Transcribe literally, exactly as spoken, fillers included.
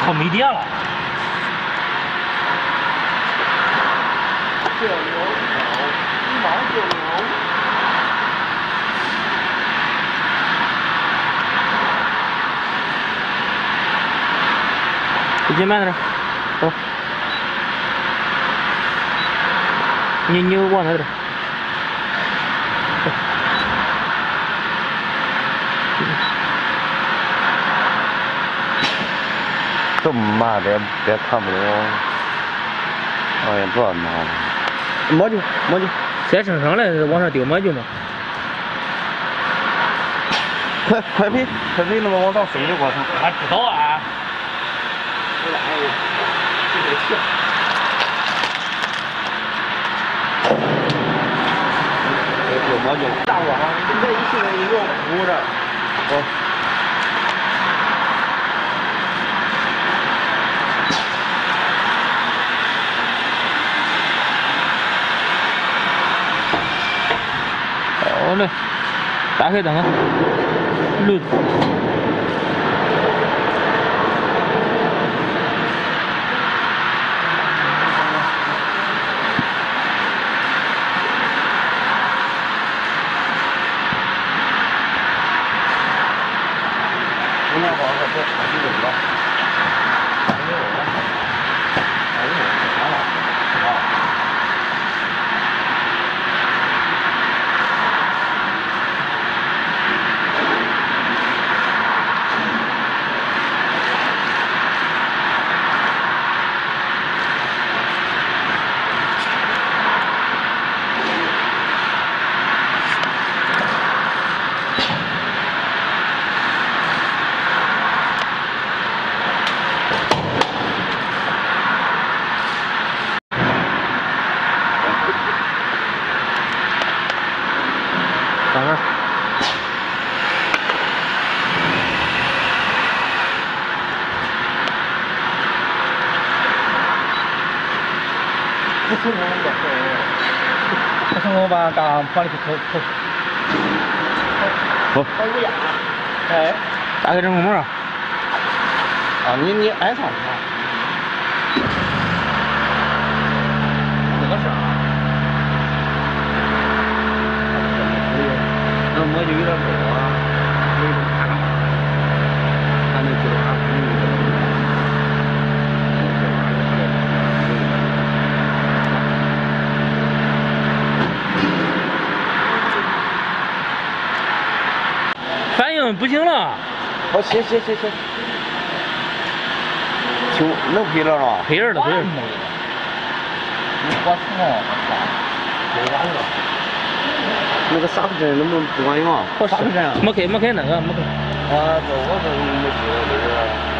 操，没电了。 九牛角，一毛九牛。 你先慢点，走。你你往那点。 这么慢别别看不懂，哎呀，这妈的， 摸就摸就，再升上来往上丢摸就嘛。 快快赔快赔，那么往上升的过程。 俺知道啊。 哎呀，这个跳。 丢摸就。 大网，现在一起来一个糊着，哦。 好嘞，打开灯啊，绿。 今天晚上这太有了，太有了，太有了，啊！ 等会儿。 不成功了， 不成功把刚往里头投投。 好。 好乌鸦。哎。 打开真空门啊！ 啊，你你挨上去。 这个是啊。 那摸就有点高啊，有点卡卡，看那知道啥朋友。 反应不行了。 好，行行行行。行，能赔了吗？ 赔人了，赔人了。 我操！没完了。那个刹车针能不能不管用啊？ 啥车针啊？没开没开那个没开。 啊，这我这没知道这个。